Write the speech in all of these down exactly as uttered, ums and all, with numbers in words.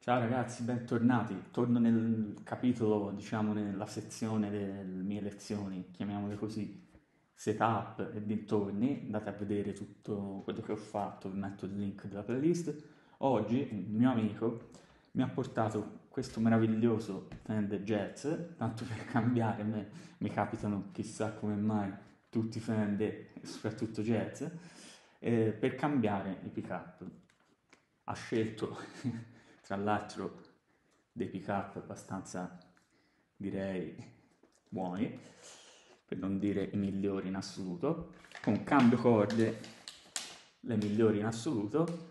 Ciao ragazzi, bentornati. Torno nel capitolo, diciamo, nella sezione delle mie lezioni, chiamiamole così, setup e dintorni. Andate a vedere tutto quello che ho fatto, vi metto il link della playlist. Oggi un mio amico mi ha portato questo meraviglioso Fender Jazz, tanto per cambiare, a me mi capitano chissà come mai tutti Fender e soprattutto Jazz, eh, per cambiare i pick-up. Ha scelto tra l'altro dei pick-up abbastanza, direi, buoni, per non dire i migliori in assoluto, con cambio corde le migliori in assoluto,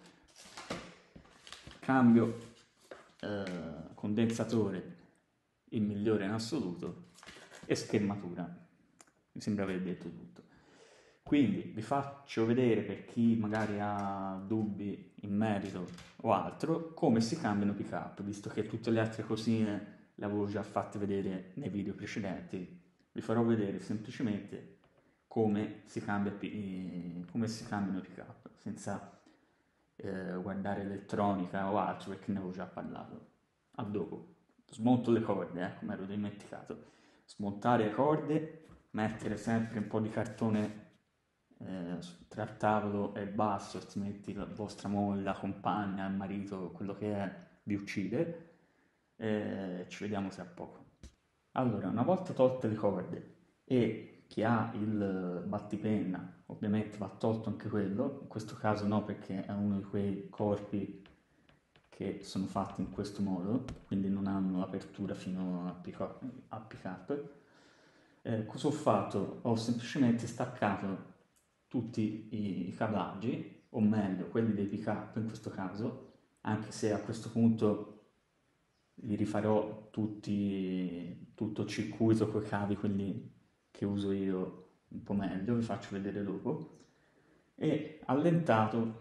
cambio eh, condensatore il migliore in assoluto e schermatura. Mi sembra aver detto tutto. Quindi vi faccio vedere, per chi magari ha dubbi in merito o altro, come si cambiano pick up, visto che tutte le altre cosine le avevo già fatte vedere nei video precedenti. Vi farò vedere semplicemente come si, cambia, come si cambiano i pick up, senza eh, guardare elettronica o altro, perché ne avevo già parlato. A dopo. Smonto le corde, eh, come ero dimenticato. Smontare le corde, mettere sempre un po' di cartone eh, tra il tavolo e il basso, altrimenti la vostra moglie, la compagna, il marito, quello che è, vi uccide. E ci vediamo tra poco. Allora, una volta tolte le corde e chi ha il battipenna, ovviamente va tolto anche quello, in questo caso no, perché è uno di quei corpi che sono fatti in questo modo, quindi non hanno apertura fino a pick-up. A pick-up. Eh, cosa ho fatto? Ho semplicemente staccato tutti i, i cablaggi, o meglio quelli dei pick-up in questo caso, anche se a questo punto li rifarò tutti, tutto il circuito con i cavi, quelli che uso io un po' meglio, vi faccio vedere dopo, e allentato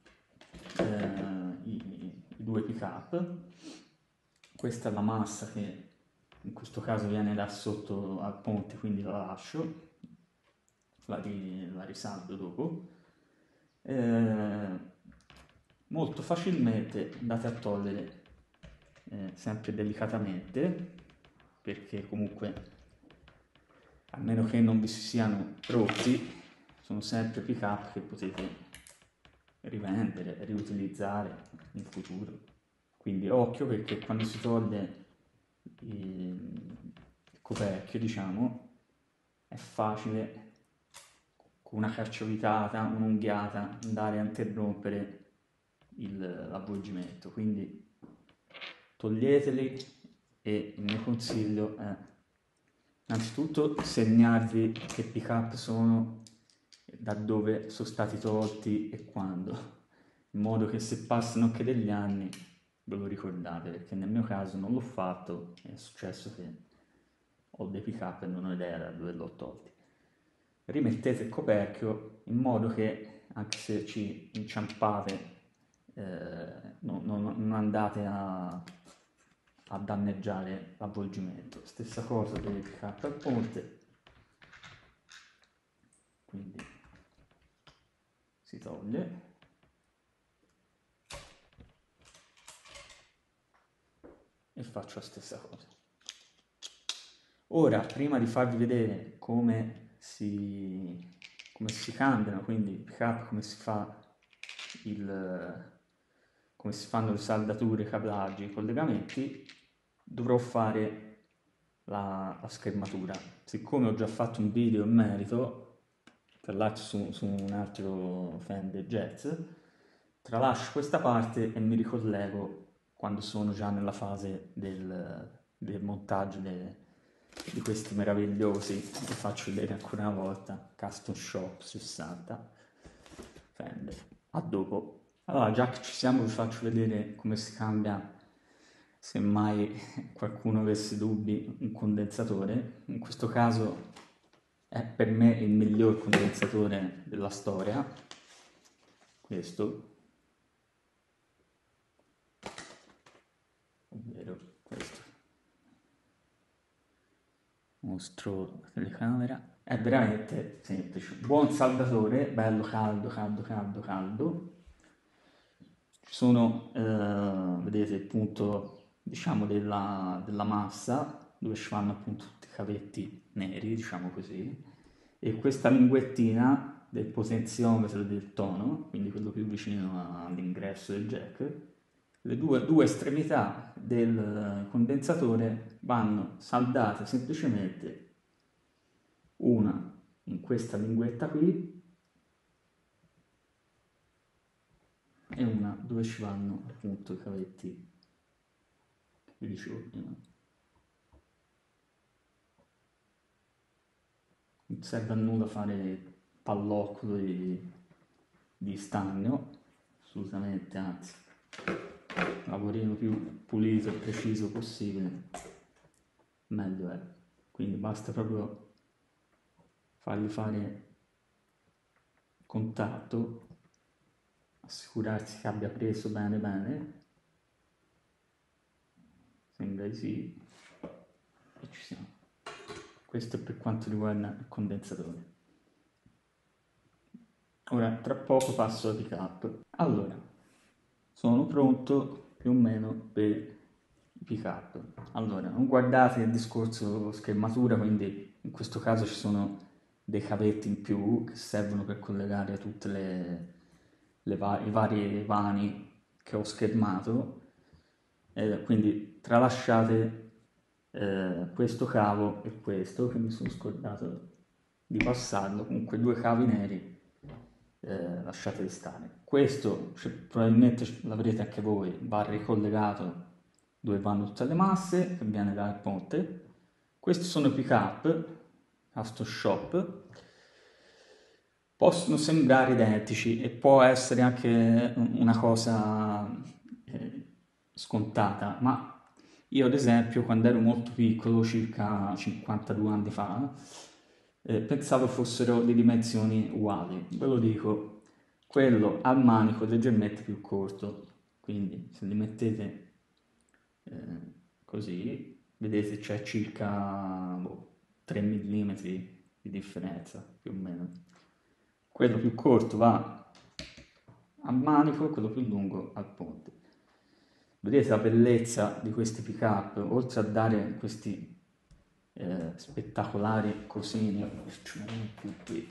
eh, i, i due pick-up. Questa è la massa che in questo caso viene da sotto al ponte, quindi la lascio, la, ri- la risaldo dopo. Eh, molto facilmente andate a togliere, eh, sempre delicatamente, perché comunque a meno che non vi si siano rotti, sono sempre pick up che potete rivendere, riutilizzare in futuro. Quindi occhio, perché quando si toglie il coperchio, diciamo, è facile con una carciovitata, un'unghiata, andare a interrompere il, l'avvolgimento. Quindi toglieteli, e il mio consiglio è innanzitutto segnarvi che pick up sono, da dove sono stati tolti e quando, in modo che se passano anche degli anni ve lo ricordate, perché nel mio caso non l'ho fatto, è successo che ho dei pick up e non ho idea da dove l'ho tolti. Rimettete il coperchio in modo che anche se ci inciampate eh, no, no, non andate a, a danneggiare l'avvolgimento. Stessa cosa per il pick up al ponte, quindi si toglie e faccio la stessa cosa. Ora, prima di farvi vedere come si, come si cambiano, quindi il pick up, come si fa il, come si fanno le saldature, i cablaggi, i collegamenti, dovrò fare la, la schermatura. Siccome ho già fatto un video in merito, tra l'altro su, su un altro Fender Jazz, tralascio questa parte e mi ricollego quando sono già nella fase del, del montaggio de, di questi meravigliosi, vi faccio vedere ancora una volta, Custom Shop sessanta Fender. A dopo. Allora, già che ci siamo, vi faccio vedere come si cambia, se mai qualcuno avesse dubbi, un condensatore. In questo caso è per me il miglior condensatore della storia, questo, ovvero questo. Mostro la telecamera. È veramente semplice. Buon saldatore, bello caldo, caldo, caldo, caldo. ci sono, eh, vedete il punto, diciamo, della, della massa, dove ci vanno appunto tutti i cavetti neri, diciamo così, e questa linguettina del potenziometro del tono, quindi quello più vicino all'ingresso del jack, le due, due estremità del condensatore vanno saldate semplicemente, una in questa linguetta qui e una dove ci vanno appunto i cavetti che vi dicevo prima. Non serve a nulla fare palloccolo di, di stagno, assolutamente, anzi, lavorino più pulito e preciso possibile, meglio è. Quindi basta proprio fargli fare contatto, assicurarsi che abbia preso bene bene, sembra di sì, e ci siamo. Questo è per quanto riguarda il condensatore. Ora, tra poco passo al pick-up. Allora, sono pronto più o meno per i pick-up. Allora, non guardate il discorso schermatura, quindi in questo caso ci sono dei cavetti in più che servono per collegare tutte le, le va- i vari vani che ho schermato. Eh, quindi tralasciate eh, questo cavo e questo, che mi sono scordato di passarlo. Comunque due cavi neri, eh, lasciateli stare. Questo cioè, probabilmente l'avrete anche voi, va ricollegato dove vanno tutte le masse, che viene dal ponte. Questi sono i pick-up, Custom Shop. Possono sembrare identici e può essere anche una cosa eh, scontata, ma io ad esempio quando ero molto piccolo, circa cinquantadue anni fa, eh, pensavo fossero di dimensioni uguali. Ve lo dico, quello al manico è leggermente più corto, quindi se li mettete eh, così, vedete c'è circa boh, tre millimetri di differenza, più o meno. Quello più corto va al manico, quello più lungo al ponte. Vedete la bellezza di questi pick-up, oltre a dare questi eh, spettacolari cosini, più qui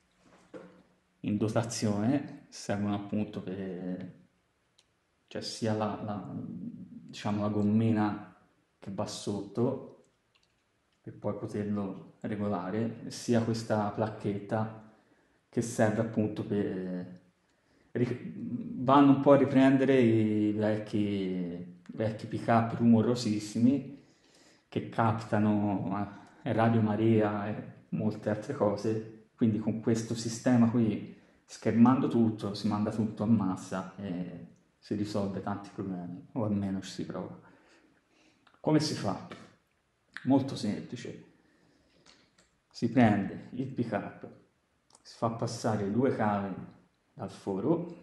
in dotazione, servono appunto per, cioè sia la, la, diciamo, la gommina che va sotto per poi poterlo regolare, sia questa placchetta che serve appunto per vanno un po' a riprendere i vecchi, vecchi pick-up rumorosissimi che captano eh, Radio Maria e molte altre cose, quindi con questo sistema qui, schermando tutto, si manda tutto a massa e si risolve tanti problemi, o almeno ci si prova. Come si fa? Molto semplice. Si prende il pick-up, si fa passare due cavi dal foro,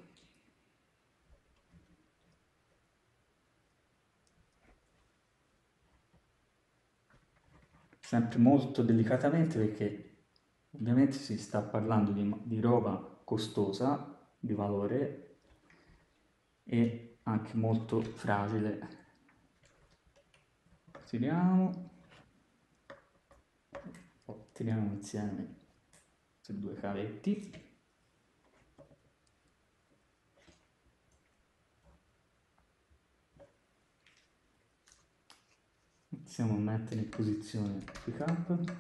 sempre molto delicatamente perché ovviamente si sta parlando di, di roba costosa, di valore e anche molto fragile. Tiriamo, tiriamo insieme questi due cavetti. Iniziamo a mettere in posizione il pick-up.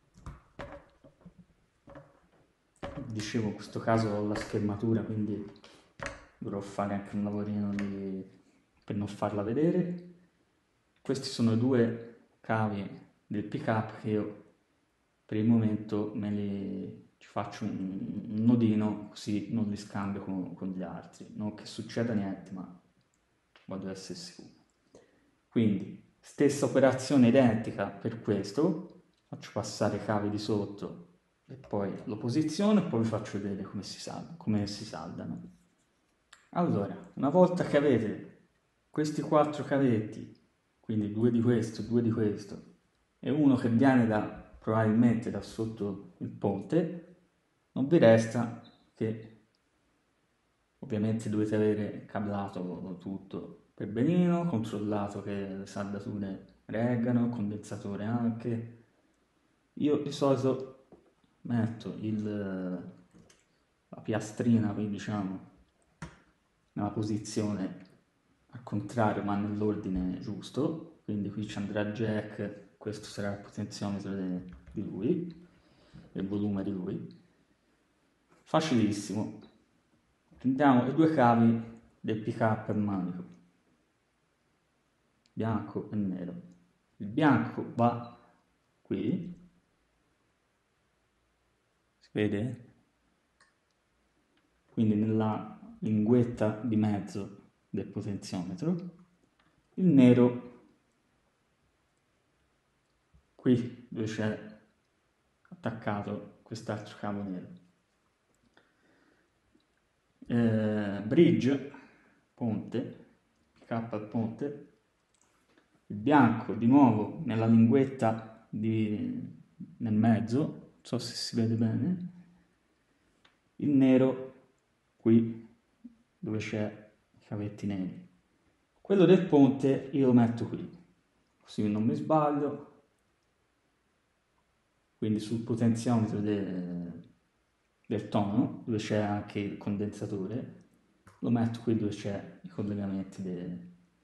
Dicevo, in questo caso ho la schermatura, quindi dovrò fare anche un lavorino di... per non farla vedere. Questi sono due cavi del pick-up che io per il momento me li ci faccio un, un nodino così non li scambio con, con gli altri. Non che succeda niente, ma voglio essere sicuro. Quindi stessa operazione identica per questo, faccio passare i cavi di sotto e poi lo posiziono e poi vi faccio vedere come si, sal- come si saldano. Allora, una volta che avete questi quattro cavetti, quindi due di questo, due di questo e uno che viene da, probabilmente da sotto il ponte, non vi resta che Ovviamente dovete avere cablato tutto per benino, controllato che le saldature reggano, condensatore anche. Io di solito metto il, la piastrina qui, diciamo, nella posizione al contrario ma nell'ordine giusto, quindi qui ci andrà jack, questo sarà il potenziometro de, di lui, il volume di lui. Facilissimo. Prendiamo i due cavi del pick-up al manico, bianco e nero. Il bianco va qui, si vede? Quindi nella linguetta di mezzo del potenziometro. Il nero qui dove c'è attaccato quest'altro cavo nero. Eh, bridge, ponte, pick up al ponte, il bianco di nuovo nella linguetta di, nel mezzo, non so se si vede bene, il nero qui dove c'è i cavetti neri. Quello del ponte io lo metto qui, così non mi sbaglio, quindi sul potenziometro del, del tono, dove c'è anche il condensatore, lo metto qui dove c'è i collegamenti de,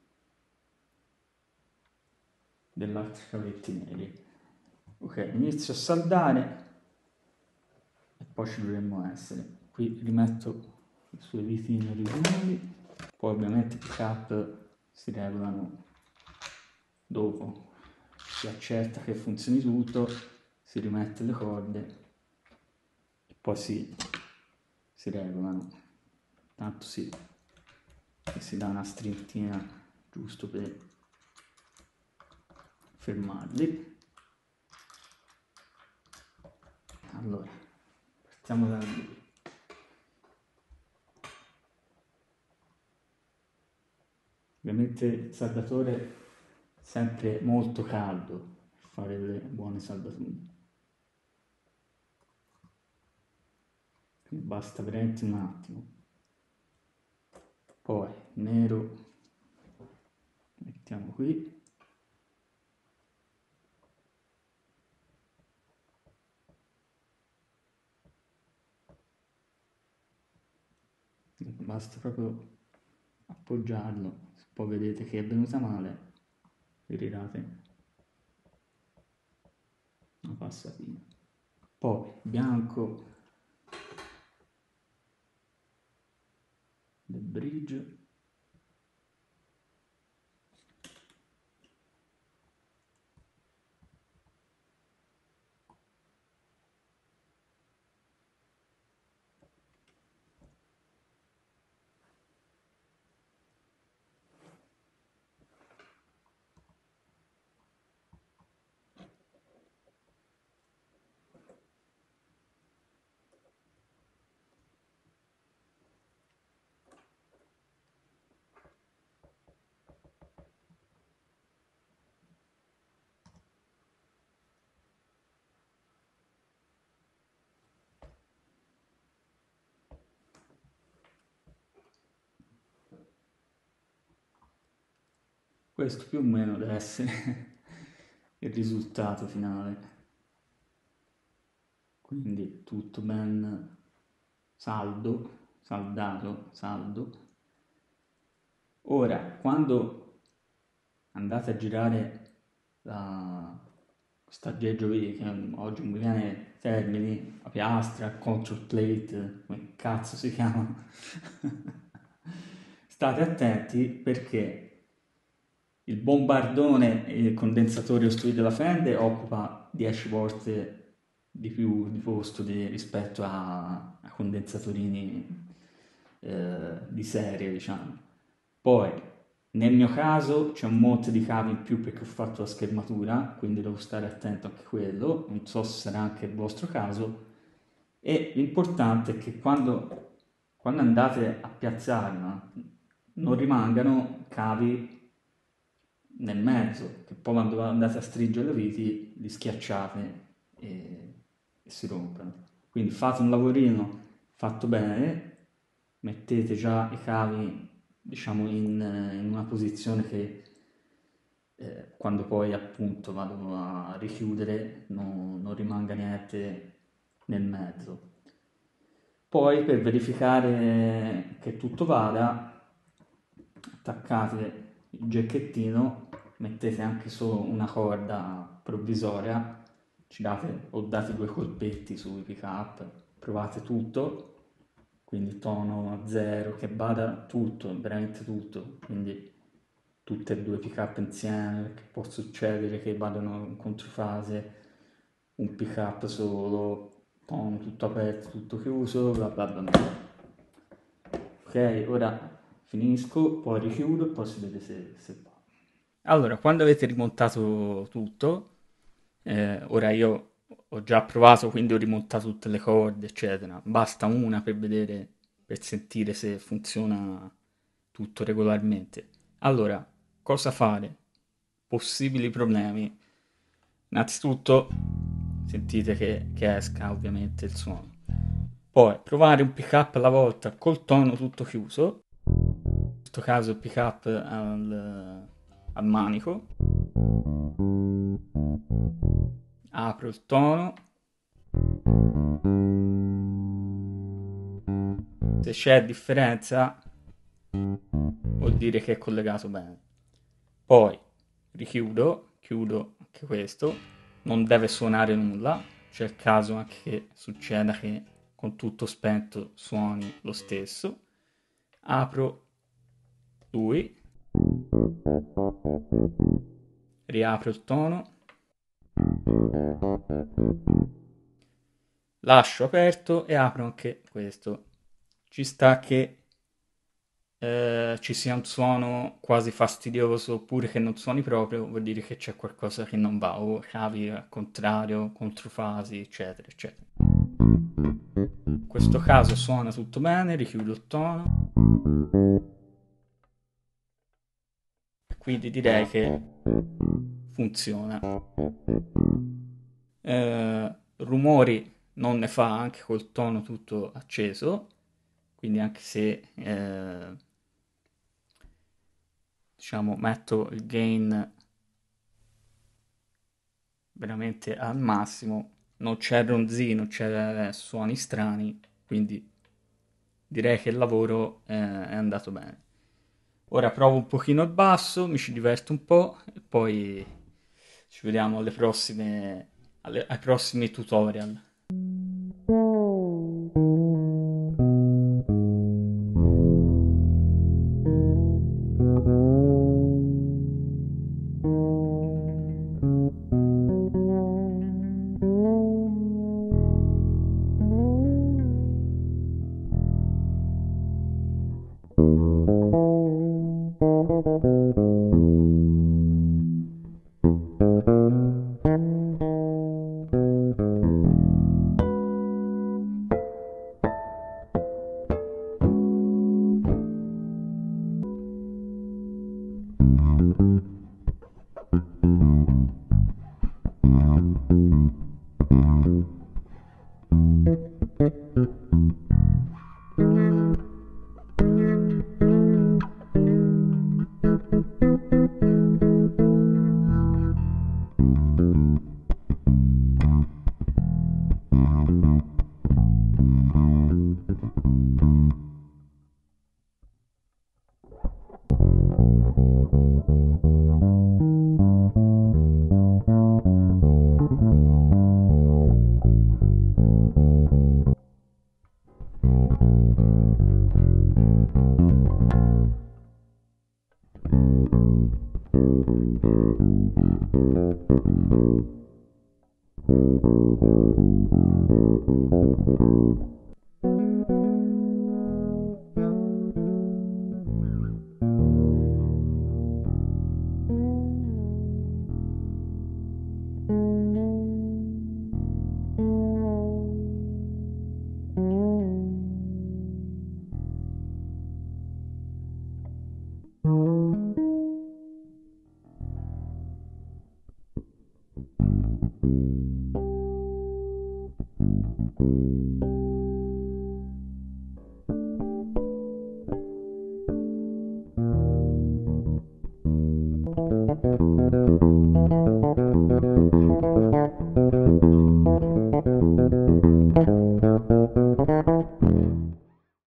dell'altro cavetti neri. Ok, inizio a saldare e poi ci dovremmo essere. Qui rimetto le sue vitine originali, poi ovviamente i pick-up si regolano dopo, si accerta che funzioni tutto, si rimette le corde e poi si, si regolano. Tanto si, si dà una strintina giusto per fermarli. Allora, partiamo da qui. Ovviamente il saldatore sempre molto caldo per fare le buone saldature. Quindi basta veramente un attimo. Poi nero mettiamo qui. Basta proprio appoggiarlo, se poi vedete che è venuta male, ritirate una passatina. Poi bianco del bridge, questo più o meno deve essere il risultato finale. Quindi tutto ben saldo, saldato, saldo. Ora, quando andate a girare la, questo aggeggio qui, che oggi mi viene termini, la piastra, control plate, come cazzo si chiama? State attenti perché il bombardone e il condensatore O S della Fender occupa dieci volte di più di posto di, rispetto a, a condensatorini eh, di serie, diciamo. Poi, nel mio caso, c'è un monte di cavi in più perché ho fatto la schermatura, quindi devo stare attento anche a quello, non so se sarà anche il vostro caso, e l'importante è che quando, quando andate a piazzarla non rimangano cavi nel mezzo, che poi quando andate a stringere le viti li schiacciate e, e si rompono. Quindi fate un lavorino fatto bene, mettete già i cavi, diciamo, in, in una posizione che eh, quando poi appunto vado a richiudere non, non rimanga niente nel mezzo. Poi per verificare che tutto vada, attaccate il giacchettino, mettete anche solo una corda provvisoria, ci date o date due colpetti sui pick up, provate tutto, quindi tono a zero, che vada tutto, veramente tutto, quindi tutte e due pick up insieme, perché può succedere che vadano in controfase, un pick up solo, tono tutto aperto, tutto chiuso, bla bla bla bla. Ok, ora finisco, poi richiudo e poi si vede se, se va. Allora, quando avete rimontato tutto, eh, ora io ho già provato, quindi ho rimontato tutte le corde, eccetera. Basta una per vedere, per sentire se funziona tutto regolarmente. Allora, cosa fare? Possibili problemi. Innanzitutto, sentite che, che esca ovviamente il suono. Poi, provare un pick up alla volta col tono tutto chiuso. In questo caso il pick up al, al manico. Apro il tono. Se c'è differenza vuol dire che è collegato bene. Poi richiudo, chiudo anche questo, non deve suonare nulla, c'è il caso anche che succeda che con tutto spento suoni lo stesso. Apro lui, riapro il tono, lascio aperto e apro anche questo. Ci sta che eh, ci sia un suono quasi fastidioso oppure che non suoni proprio, vuol dire che c'è qualcosa che non va, o cavi al contrario, controfasi, eccetera, eccetera. In questo caso suona tutto bene, richiudo il tono. Quindi direi che funziona. Eh, rumori non ne fa anche col tono tutto acceso, quindi anche se eh, diciamo metto il gain veramente al massimo, non c'è ronzino, non c'è suoni strani, quindi direi che il lavoro eh, è andato bene. Ora provo un pochino il basso, mi ci diverto un po' e poi ci vediamo alle prossime, alle- ai prossimi tutorial.